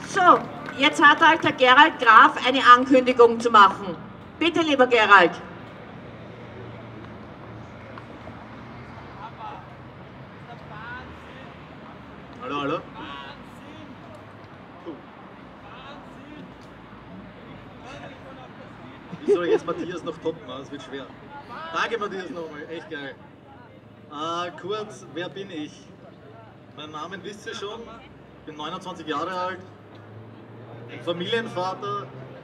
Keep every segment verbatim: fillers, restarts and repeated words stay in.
So, jetzt hat halt der Gerald Graf eine Ankündigung zu machen. Bitte, lieber Gerald. Hallo, hallo. Wie soll ich jetzt Matthias noch toppen? Das wird schwer. Danke Matthias nochmal, echt geil. Äh, kurz, wer bin ich? Meinen Namen wisst ihr schon. Ich bin neunundzwanzig Jahre alt. Familienvater.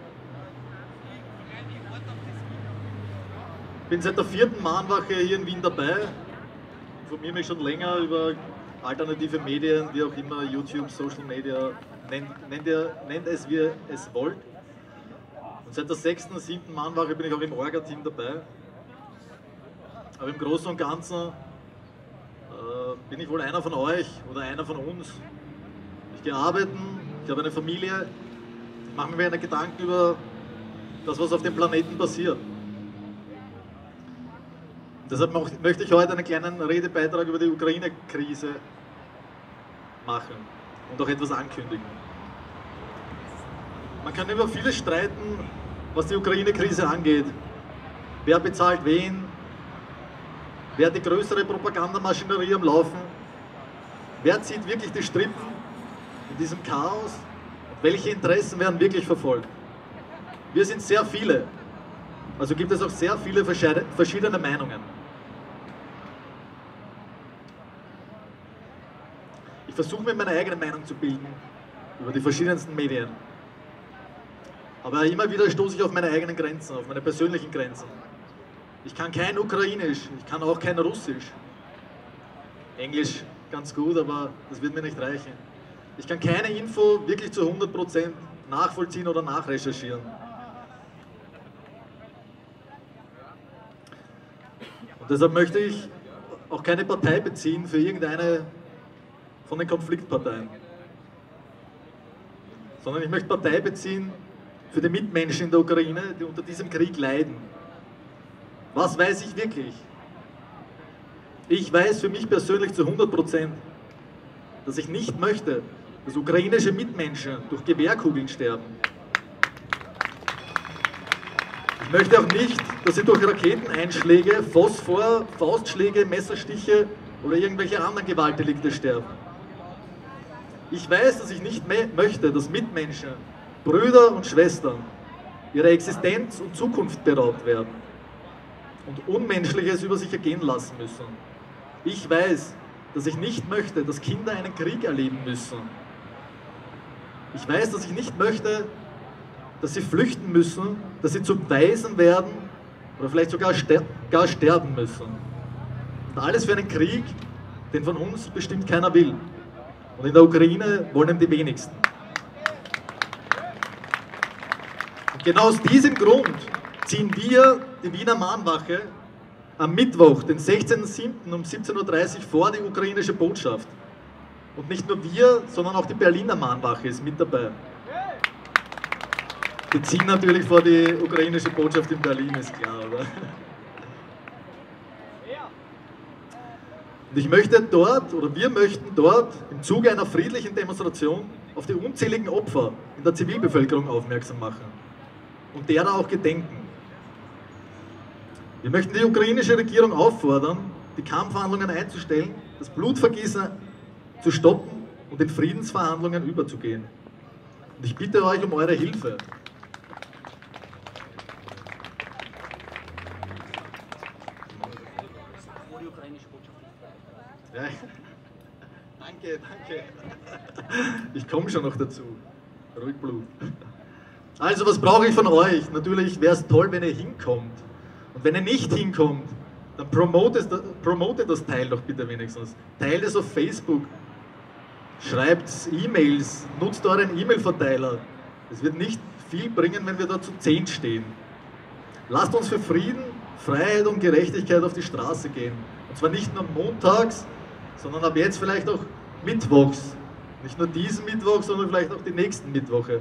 Bin seit der vierten Mahnwache hier in Wien dabei. Informiere mich schon länger über alternative Medien, wie auch immer, YouTube, Social Media, nennt, nennt, ihr, nennt es, wie ihr es wollt. Und seit der sechsten, siebten Mahnwache bin ich auch im Orga-Team dabei. Aber im Großen und Ganzen äh, bin ich wohl einer von euch oder einer von uns. Ich gehe arbeiten, ich habe eine Familie, ich mache mir eine Gedanken über das, was auf dem Planeten passiert. Deshalb möchte ich heute einen kleinen Redebeitrag über die Ukraine-Krise machen und auch etwas ankündigen. Man kann über vieles streiten, was die Ukraine-Krise angeht. Wer bezahlt wen? Wer hat die größere Propagandamaschinerie am Laufen? Wer zieht wirklich die Strippen in diesem Chaos? Und welche Interessen werden wirklich verfolgt? Wir sind sehr viele. Also gibt es auch sehr viele verschiedene Meinungen. Ich versuche mir meine eigene Meinung zu bilden über die verschiedensten Medien. Aber immer wieder stoße ich auf meine eigenen Grenzen, auf meine persönlichen Grenzen. Ich kann kein Ukrainisch, ich kann auch kein Russisch. Englisch ganz gut, aber das wird mir nicht reichen. Ich kann keine Info wirklich zu hundert Prozent nachvollziehen oder nachrecherchieren. Und deshalb möchte ich auch keine Partei beziehen für irgendeine von den Konfliktparteien. Sondern ich möchte Partei beziehen für die Mitmenschen in der Ukraine, die unter diesem Krieg leiden. Was weiß ich wirklich? Ich weiß für mich persönlich zu hundert Prozent, dass ich nicht möchte, dass ukrainische Mitmenschen durch Gewehrkugeln sterben. Ich möchte auch nicht, dass sie durch Raketeneinschläge, Phosphor, Faustschläge, Messerstiche oder irgendwelche anderen Gewaltdelikte sterben. Ich weiß, dass ich nicht möchte, dass Mitmenschen, Brüder und Schwestern ihrer Existenz und Zukunft beraubt werden und Unmenschliches über sich ergehen lassen müssen. Ich weiß, dass ich nicht möchte, dass Kinder einen Krieg erleben müssen. Ich weiß, dass ich nicht möchte, dass sie flüchten müssen, dass sie zu Waisen werden oder vielleicht sogar ster gar sterben müssen. Und alles für einen Krieg, den von uns bestimmt keiner will. Und in der Ukraine wollen die wenigsten. Und genau aus diesem Grund ziehen wir, die Wiener Mahnwache, am Mittwoch, den sechzehnten siebten um siebzehn Uhr dreißig vor die ukrainische Botschaft. Und nicht nur wir, sondern auch die Berliner Mahnwache ist mit dabei. Wir ziehen natürlich vor die ukrainische Botschaft in Berlin, ist klar, oder? Und ich möchte dort, oder wir möchten dort, im Zuge einer friedlichen Demonstration auf die unzähligen Opfer in der Zivilbevölkerung aufmerksam machen und derer auch gedenken. Wir möchten die ukrainische Regierung auffordern, die Kampfhandlungen einzustellen, das Blutvergießen zu stoppen und in Friedensverhandlungen überzugehen. Und ich bitte euch um eure Hilfe. Ja. Danke, danke. Ich komme schon noch dazu. Ruhig Blut. Also, was brauche ich von euch? Natürlich wäre es toll, wenn ihr hinkommt. Und wenn ihr nicht hinkommt, dann promotet, promotet das Teil doch bitte wenigstens. Teilt es auf Facebook. Schreibt E-Mails. Nutzt euren E-Mail-Verteiler. Es wird nicht viel bringen, wenn wir da zu zehn stehen. Lasst uns für Frieden, Freiheit und Gerechtigkeit auf die Straße gehen. Und zwar nicht nur montags, sondern ab jetzt vielleicht auch mittwochs. Nicht nur diesen Mittwoch, sondern vielleicht auch die nächsten Mittwoche.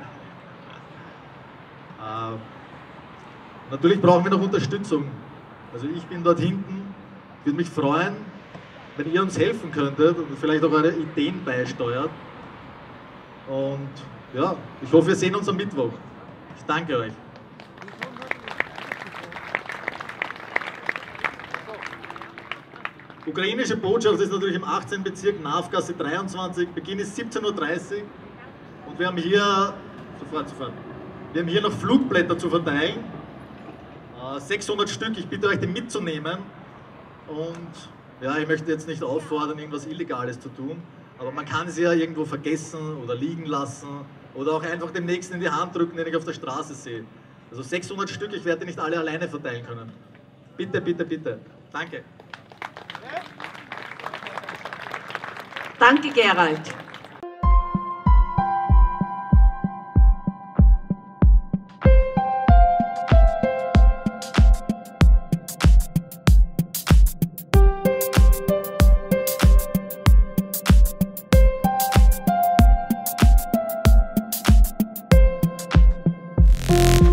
äh, natürlich brauchen wir noch Unterstützung Also ich bin dort hinten, würde mich freuen, wenn ihr uns helfen könntet und vielleicht auch eure Ideen beisteuert. Und ja, ich hoffe, wir sehen uns am Mittwoch. Ich danke euch. Ukrainische Botschaft ist natürlich im achtzehnten Bezirk, Navgasse dreiundzwanzig, Beginn ist siebzehn Uhr dreißig und wir haben hier, sofort, sofort, wir haben hier noch Flugblätter zu verteilen, äh, sechshundert Stück, ich bitte euch, die mitzunehmen und ja, ich möchte jetzt nicht auffordern, irgendwas Illegales zu tun, aber man kann sie ja irgendwo vergessen oder liegen lassen oder auch einfach dem Nächsten in die Hand drücken, den ich auf der Straße sehe. Also sechshundert Stück, ich werde die nicht alle alleine verteilen können. Bitte, bitte, bitte. Danke. Danke, Gerald. Thank you.